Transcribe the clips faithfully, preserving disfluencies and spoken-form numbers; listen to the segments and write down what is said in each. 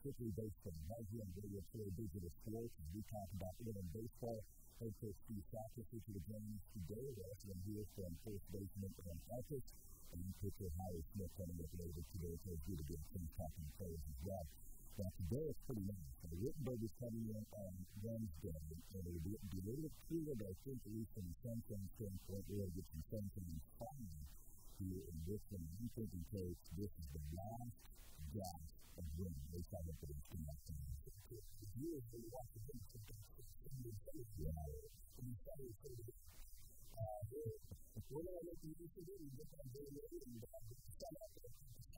strictly baseball. Right here on Radio Play Digital Sports, as we talk about Inland baseball. Head coach Steve Sackler here to the games today. We're also here from first baseman Aaron Artis and pitcher Howard Smith coming up later today. So it's good to get some talking players as well. Now, today it's pretty nice. The Wittenberg is coming in on Wednesday, and it will be, be a little bit cooler, but I think at least from the sunshine standpoint, we'll get some sunshine finally here in this one. I'm thinking, Coach, this is the last gasp of wind. They thought that they was going to have to do it. If you were to watch the game, you would say it's yeah. And you thought it was going to be uh, we're going to let you use it, and get that very late, and uh, start out there.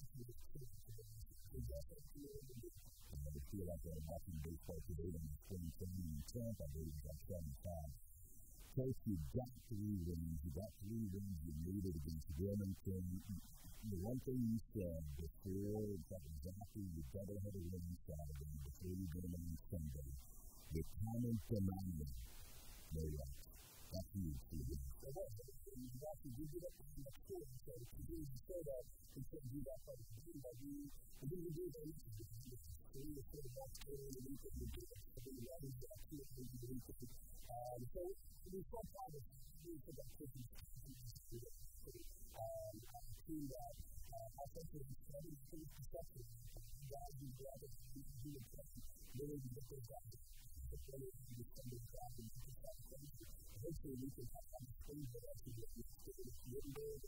I feel like I'm watching baseball today in twenty twenty in Tampa, I believe it's like seventy-five. Coach, you got three wins. You got three wins. You made it against Wilmington. The one thing you said before, that exactly the double-header win Saturday, before you get on Sunday, the common denominator, no rights. That's you, Steve. It was. You got to do that in the court. So if you say that, you can do that part of the game, but you didn't do that. So you just sort of walked through and you can do it. So you got to do that too, and you can do it. Um, so it was so proud of you for that person to do it. Um, I'm a team that I think that it's very perceptive. You guys do that, you can do it. Really, you get those guys. It's really, you get some of the guys and you can start things. Hopefully, we can have some things that actually get you to the Wittenberg.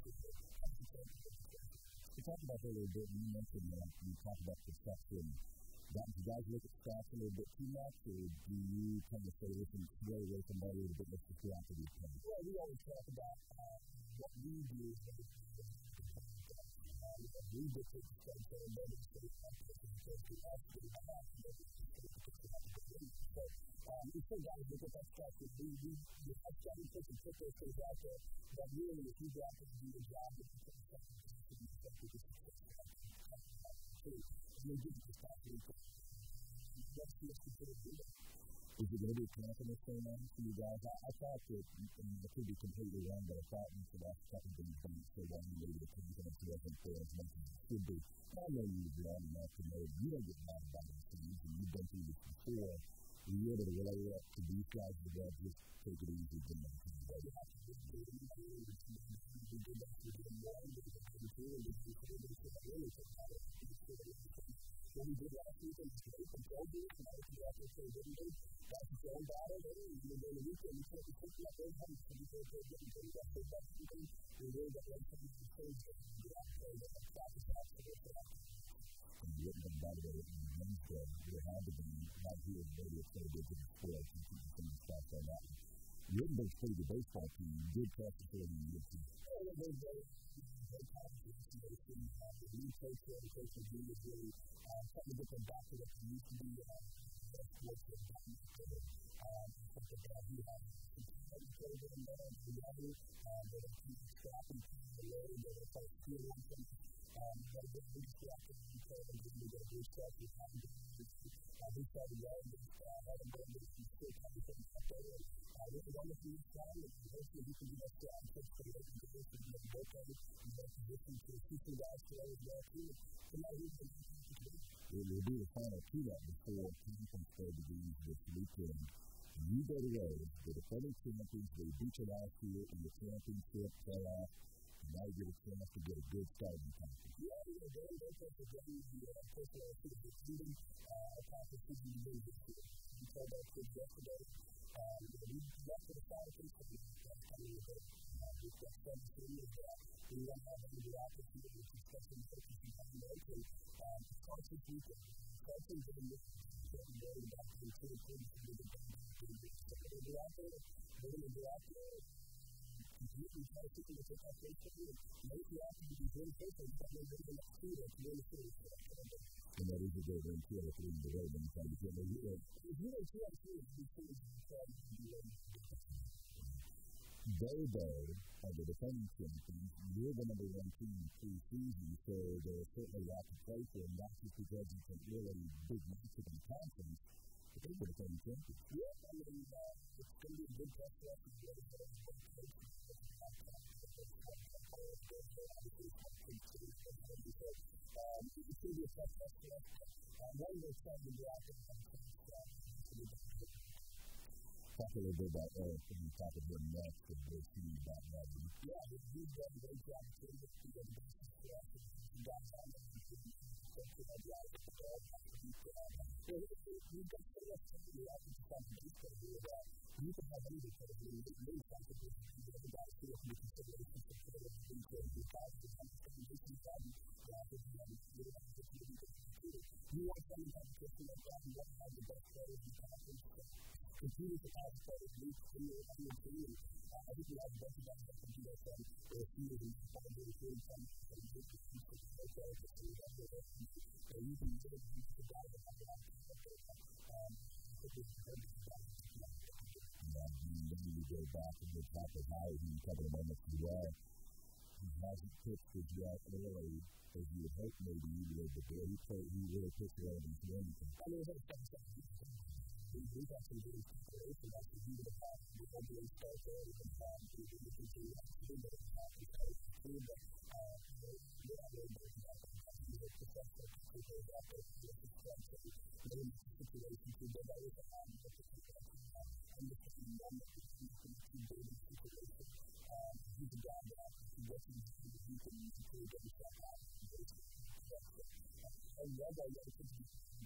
We talked about that a little bit. You mentioned that you talked about perception. That, do you guys look at stats a little bit too much, or do you kind of say, listen, stay away from that a little bit, let's just go after these things? Well, we always talk about uh, what we do. Uh, we dictate the state for a moment, so we have to take the action of our So, um, we still got to look at that stuff. We, we, we have got to put those things out there, but really, if you go out there and do your job, if you put the stuff in the system, you have to do the stuff. You'll get the stuff. Let's see what's considered good. Is it going to be a confidence thing now for you guys? I, I thought that, and I could be completely wrong, but I thought for the last couple of days, so long, maybe the confidence wasn't there as much as it should be. I know you've grown enough to know you don't get mad about these things, and you've been through this before. Are you able to relay that to these guys as well? Just take it easy. You have to do it. You have to do it. You have to do it. You have to do it. When we did last week, it's great for Georgia, and I was out there for a little bit. That's his own battle, and then the weekend, we can't be thinking about those ones, so we can't go get them. We got to take that season, we really got to let them be changed, and we got to play that practice out for this out. And you wouldn't have been by the way in Wednesday, there had to be right here in Radio Play Digital Sports, and keep some of the stuff on that. You wouldn't have been pretty good baseball team. You did press the field in the year team. Yeah, it was very, very positive. The new coach there, the coach of the is really something to get back to what he used to be. That's what's going to happen to him. Something that he has to play with him there and the other. They're going to keep tracking the way they're going to start feeling things. They're going to be distracted and play them. They're going to be distracted and have them. He started well and had him going to be still coming from the there. This is almost a new time, and hopefully he can be a strong coach for the organization and be able to work on it and be in a position to teach the guys to as well, too. So now he's going to be able to do it. It will be the final two that before conference play begins this weekend. You go to road, the defending champions, they beat you last year in the championship playoff. Now you get a chance to get a good start in the conference. Yeah, we're very, very close to getting the first round to the season. Our conference is going to be this year. We told our kids yesterday. Um, we got to the final piece of the that's coming with it. We've got some seniors that we don't have any of the opportunity to test them so we can have them open. Um, it starts this weekend. It starts in the weekend. Getting ready back to the two things to do the game. So we're going to be out there. We're going to be out there. Completely try to take a look at it. Maybe after you do very first, I'm going to be able to do that. To really see it. And that is a good one, too, if you're in the road and you find it. If you don't see it, you see it. They, though, are the defending champions. You're the number one team in pre-season, so there's certainly a lot to play for, and not just because it's a really big matchup in the conference, But they would have been champions. Yeah, I mean, uh, it's going to be a good test for us to be able to get everyone to make sure that we have time to get those one players there. So obviously, it's not going to be a good um, it's going to be a tough test for us. But um, one of those times to go out there and have a chance to be able to talk a little bit about Eric and we talk about next and we'll see about that. Yeah, he's done a great job to be able to do this for us. He's got down and he's been to our drive with the ball. We've got so much to do out in the baseball here that you can have any because it's really something that you can have guys here from the consideration for the things that you have to have to do this and that. You want someone to have a person like that who doesn't have the best players you can have continue to have players move to you and you to you. I think we have the best of that to do that from the field and find the really fun and make the people like that to see that they're and you can really use the guy that have that um it is very good. Yeah, and then you go back and the top of how he covered a moment as well. He hasn't pitched as well early as you would hope maybe he would, but he played he really pitched well in his game. I mean, it's like he's actually really preparation after he would have had the N B A start there and um, he would have been doing that too, but it's not his team, but uh, you know, they're very good. He's a professional people out there who is responsible for the situation to get out of the hand of the people and the team and the team to be in the situation. Um, he's a guy that he wasn't he can really get the shot out and and the other guy that could be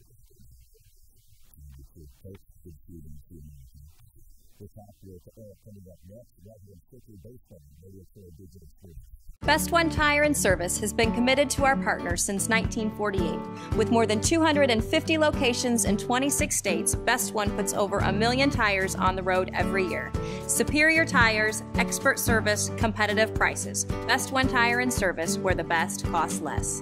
good shooting team. We'll talk with Eric coming up next. Right here in Strictly Baseball, maybe it's a digital screen. Best One Tire and Service has been committed to our partners since nineteen forty-eight. With more than two hundred fifty locations in twenty-six states, Best One puts over a million tires on the road every year. Superior tires, expert service, competitive prices. Best One Tire and Service, where the best costs less.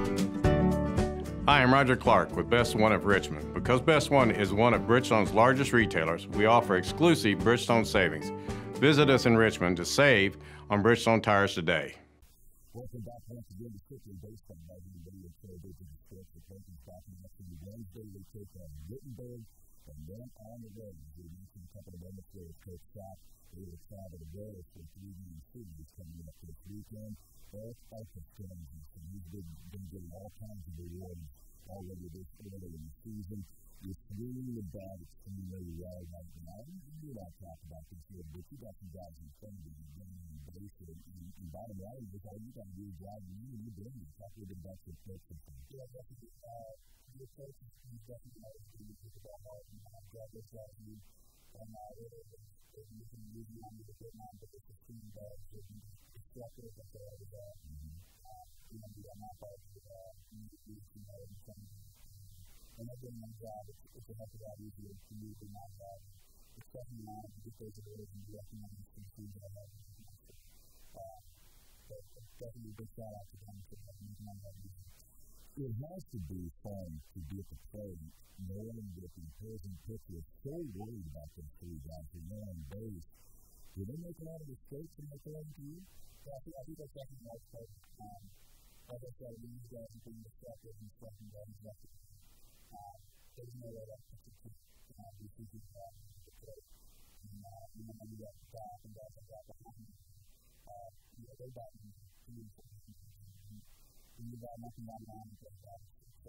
Hi, I'm Roger Clark with Best One of Richmond. Because Best One is one of Bridgestone's largest retailers, we offer exclusive Bridgestone savings. Visit us in Richmond to save on Bridgestone tires today. Welcome back once again to Strictly Baseball. Right here, radio television sports reporting back next to Wednesday. They take on Wittenberg and then on the road. We mentioned a couple of moments there with Coach Scott. They will travel to Wales for three game series coming up this weekend. Eric Arthur joins us, and he's been, been getting all kinds of awards already this early in the season. You're swinging the bat extremely well right now. We're not talking about this here, but you got some guys in front of you and getting on the base. And, and, and bottom line is all you got to do is drive you and you're doing it. Talk a little bit about your approach. Yeah, definitely. Uh, the approach is definitely how to do it about hard and how to drive this out. And uh, you can move on with it now, but it's a team that is destructive. That's what I was at. You know, we are not part of the community, you know, in some and they're doing their job. It's, it's a heck of a lot easier to move than not that. It's definitely not just those that are in the recognize some things that I have. Uh, but it's definitely a big shout out to them for making on that easy. It has to be fun to get to play knowing that the opposing pitcher is so worried about them three guys and they're on base. Do they make a lot of mistakes and make a lot of you? Yeah, I think, I think that's definitely the most part. Um, like I said, we use guys and being distracted and stuff and guys and stuff. Uh, there's no way that's just a uh, we think it's uh, the play. And, uh, you know, we got staff and guys like that behind me. Uh, you know, they got me to do something. And you got nothing on line with those guys.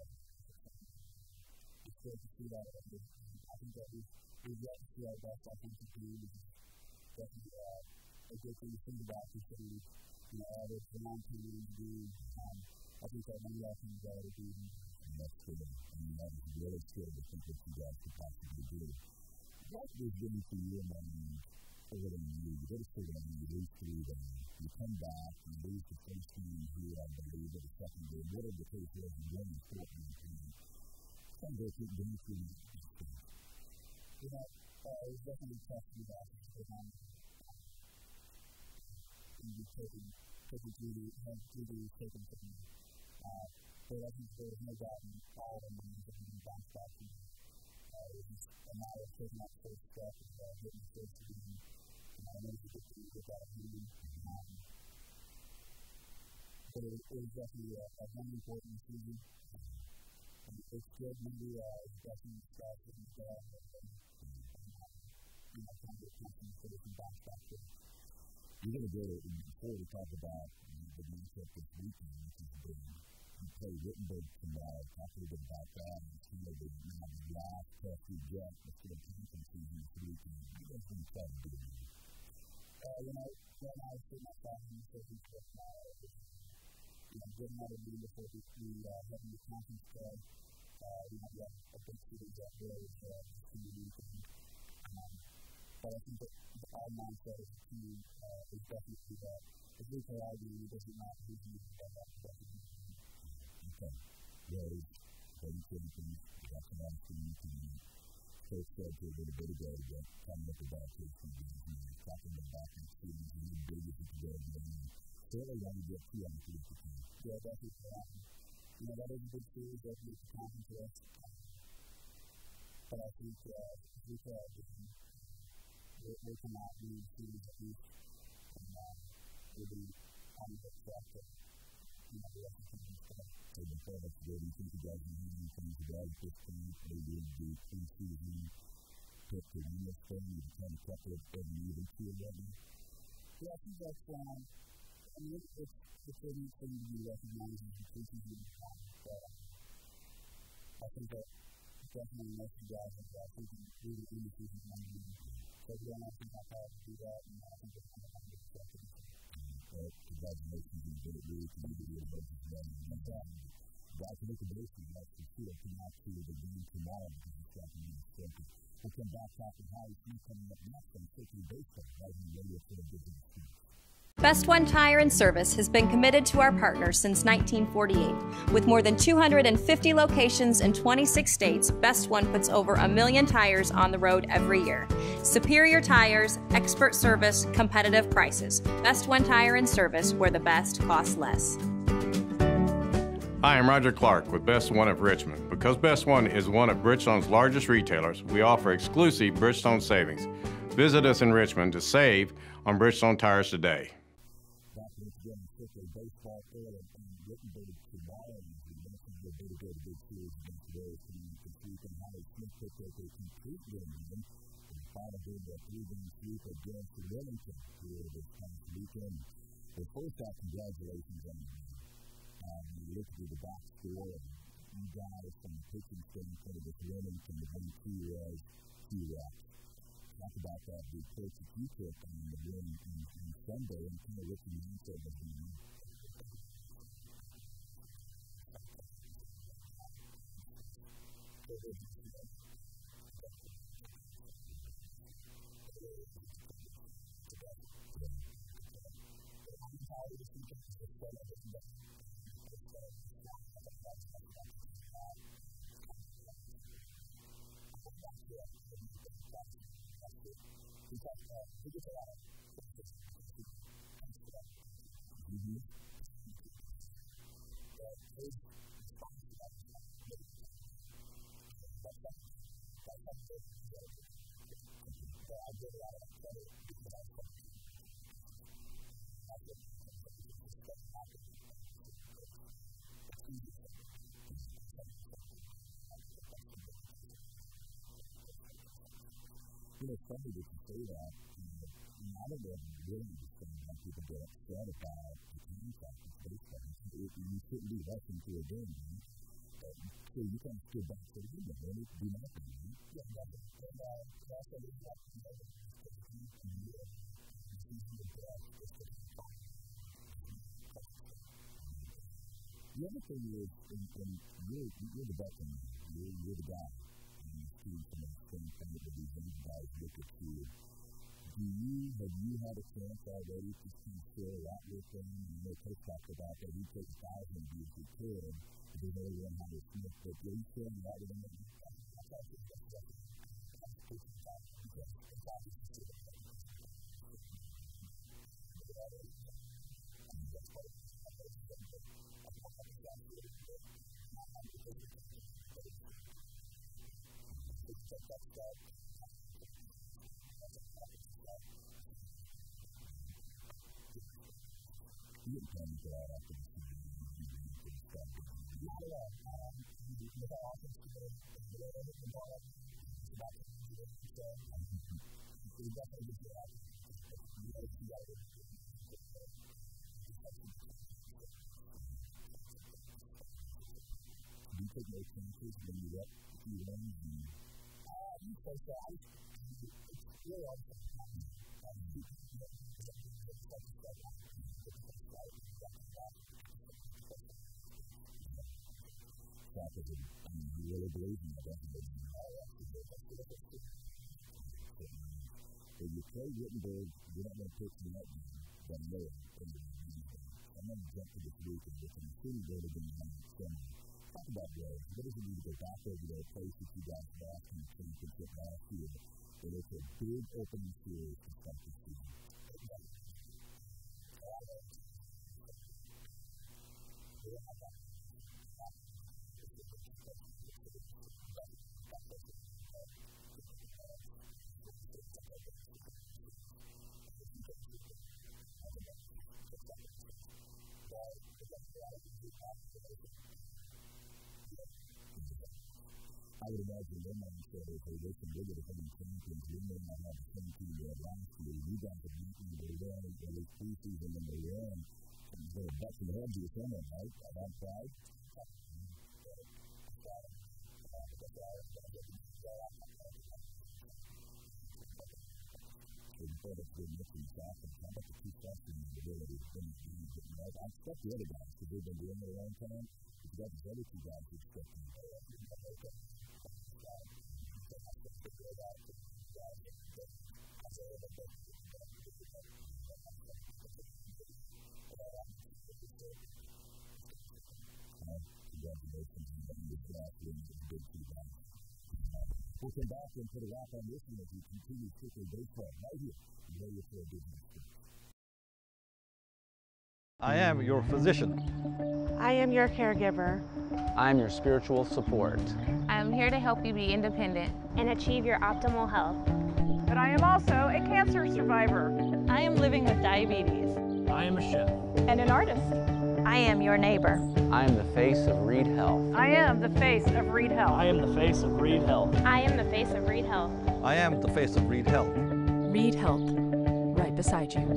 It's good to see that. I think that we've, we've got to see our best offensive team. It's definitely uh, a good thing to think about to see, you know, all this long teams do. Um, I think that many of them got to do. And that's good. I mean, that is really good to think that you guys could possibly do. What was really for you and then over the year? You go to City and you lose three then you come back, you lose the first game here, I believe, or the second game. What are the case was you win the fourth game? Some of those things don't feel like this thing. You know, uh, it was definitely tough to do that. Um, and you taking, taking through the, through the, taking from me. Uh, but I think there was no doubt in all of them that we bounced back from me. Uh, it was just a matter of taking that first step and uh, hitting the first game. And I know you get to get that opinion. Um, but it, it was definitely a, a very important season. And it's good, maybe, uh, definitely stuff that you get, and, you know, kind of get something so they can bounce back to. We're going to go to, before we talk about the matchup this weekend, which is big. You play Wittenberg tomorrow. Talk a little bit about that. And it's kind of the, you know, the last test you get before the conference season this weekend. What are you going to try to do? Uh, you know, when I was sitting outside in the city for tomorrow, you know, getting out of the before we uh, having the conference play, uh, you know, we have a big city that there is uh, the weekend. Um, but I think that our mindset as a team uh, is definitely that if we play our game, it doesn't matter who's using that opportunity. Okay. Well, very good things. We got some other things to do. Coach said to a little bit ago that coming up about his games, you know, talking about the students and the biggest of the game. Certainly want to get two on the field for team. Yeah, definitely. Um, you know, that is a big series that makes the conference for us. Um, but I think uh, if we play our game, they come out and the series at least, and uh, we'll be on the track to, you know, the rest of the team. So before that's good, do you think you guys are using things today at this point? They did the pre-season pick to win this thing. You've kind of kept it every year to it right now? Yeah, I think that's, um, I mean, it's, it's, it's a new thing to be recognized as the pre-season. Um, but um, I think that definitely most of the guys are uh, thinking through the season one year. So we don't have to know how to do that, and I think it's kind of fun to expect it. Well, congratulations on the great week, and you did a great job. Guys, to make a break, you guys can see it come out to the game tomorrow because it's got to be expected. We'll come back talking how it's coming up next on Strictly Baseball, right on the radio for the Big East. Best One Tire and Service has been committed to our partners since nineteen forty-eight. With more than two hundred fifty locations in twenty-six states, Best One puts over a million tires on the road every year. Superior tires, expert service, competitive prices. Best One Tire and Service, where the best costs less. Hi, I'm Roger Clark with Best One of Richmond. Because Best One is one of Bridgestone's largest retailers, we offer exclusive Bridgestone savings. Visit us in Richmond to save on Bridgestone tires today. Back once again, Strictly Baseball Fair and Wittenberg tomorrow. We mentioned the big, big, big series against the Bears coming this weekend. Howard Smith picked up a complete win in the final game of a three-game sweep against Wellington here this past weekend. So first off, congratulations on the win. Um, you look at the box score, and you guys from the pitching standpoint of this Wellington, the one two was two reps. Talk about that big approach that you took on the win on, on Sunday and kind of what the mindset was going on. Mm-hmm. You know, it's funny that you say that. You know, I don't know if you really understand how people get upset about the contact of baseball. You shouldn't be rushing to a game, right? Uh, so you kind of stood back and said, you know, they need to do nothing, right? Yeah, nothing. And uh, also, there's nothing to do with the The other thing is, and, and you're, you're the veteran, you're, you're the guy. And you see some of the same thing that these young guys look at you. Do you, have you had a chance already to kind of share that with them? And they coach talked about that he takes a thousand of you as he could, but there's only one Howard Smith. But are you sharing that with them? You didn't tell me that after the season. You didn't tell me that. with our offense today, the way they hit the ball, it's about to be the way so we definitely get that. We got to see that. Do you take no chances when you get a few runs? And uh, you say so. I, it's really all the time. Um, Practice, I mean, you really believe in that, don't you? If you play Wittenberg, you're not going to pick the net game, but no, I'm going to jump to this week and with an assuming they would have been on the summer. Talk about Ray. What does it mean to go back over to a place that you guys back in the championship last year? And it's a big opening series to start the season. I would imagine their mindset is, hey, listen, we're going to come in champions. We may not have the same team we had last year. You guys have beaten them. They won at least preseason and they won. And they're butting their head to your someone, right? On side. So the point of the mixing staff and how about the two freshmen and the ability to finish games? I expect the other guys because they've been doing it a long time. But you got these other two guys who expect them. Congratulations on this draft and the big two guys. We'll come back and put a wrap on this one as we continue strictly baseball right here. You know you're for a business. I am your physician. I am your caregiver. I am your spiritual support. I am here to help you be independent and achieve your optimal health. But I am also a cancer survivor. I am living with diabetes. I am a chef. And an artist. I am your neighbor. I am the face of Reed Health. I am the face of Reed Health. I am the face of Reed Health. I am the face of Reed Health. I am the face of Reed Health. Reed Health, right beside you.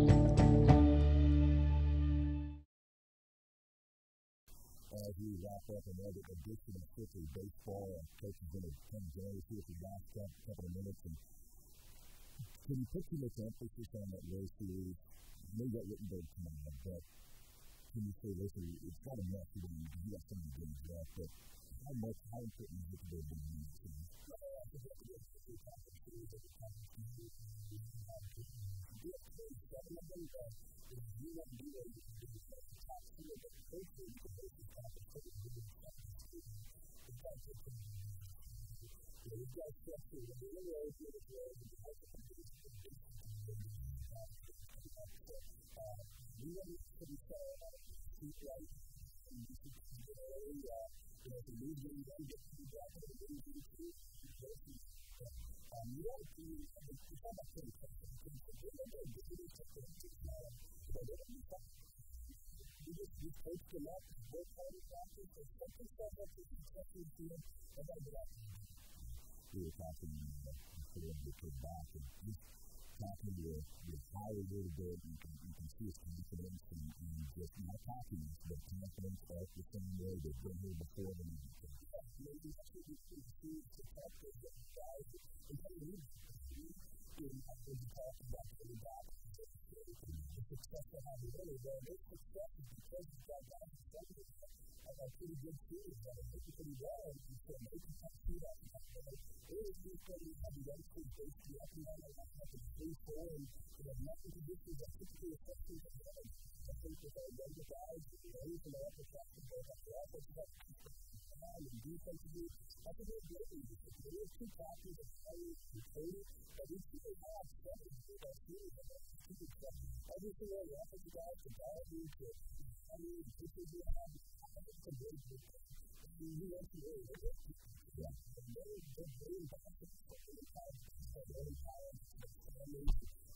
As we wrap up another edition of Strictly Baseball, our coach is going to come join us here for the last couple of minutes. And can you put too much emphasis on that World Series? I know you got Wittenberg tomorrow, but can you say, listen, it's not enough to win because you got so many games left, but how much, how important is it to be able to win this game? We were talking before we put back and just talking with with Howard a little bit. You can you can see his confidence and, and just not talking, but confidence like the same way they've been here before them. Maybe that's what we see to talk to the guys and how we need to talk about the back. The success of how we really go. Their success is because you've got guys who have a pretty good team that are making pretty well and so they can come through that. It is just that we have the young kids basically up and down like that to three, four, and you know, nothing to do with that typically affecting the game. I think with our younger guys, you know, even though upper class and both have the offense have and defensively, I think they're great leadership. There are two captains of Harry and Cody, but we still have seven good our series and that's two good stuff. Everything on the offensive guys, the ball needs to I mean, pitchers will have it's a great group. You want to really look at it. Yeah. And they're very impressive. They're really powerful. They're really powerful.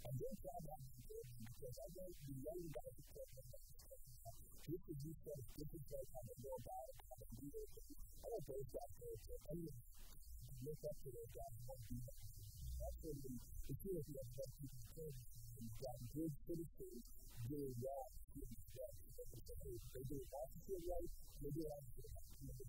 I'm very proud of that because I know the young guys who play that this is just sort of this is sort of how they go about it, how they do it. I don't base that character. I mean, look up to those guys who won't do that. That's when we, the two of you have got people and you've got good citizens doing well. They do it officer right, they do it officer right.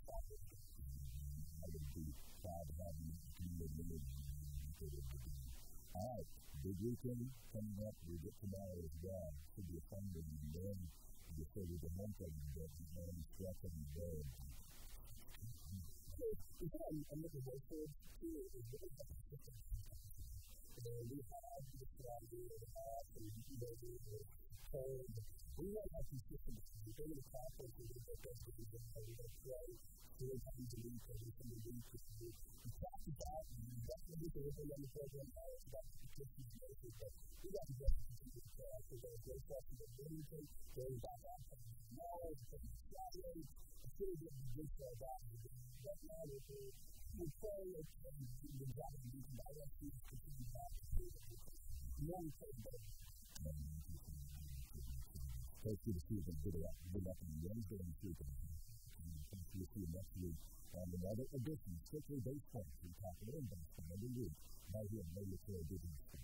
I would be proud to have you in the community. All right, big weekend coming up. We get tomorrow as well. Should be a fun one. And then we say there's a month of you that you know you stress on the road. I'm looking forward to it too. It's really fun. And we have this strategy and a half and you know, and we want to have consistency. We go to the conference and we get those things and we go play three times a week every single week. We practice out and we definitely do everything on the program now. It's about the consistency, but we got to get consistency for us. We're going to go sessions at Bloomington, going back out to tomorrow, going to Saturday. It's really good to do so about it. Right now, we're doing we play and we're driving these directions to continue back to the young player. Thank you to see them good up, good up in Wednesday and Tuesday. Thank you to see you next week on another edition, Strictly Baseball, from Capital Investment every week, right here in Radio Business.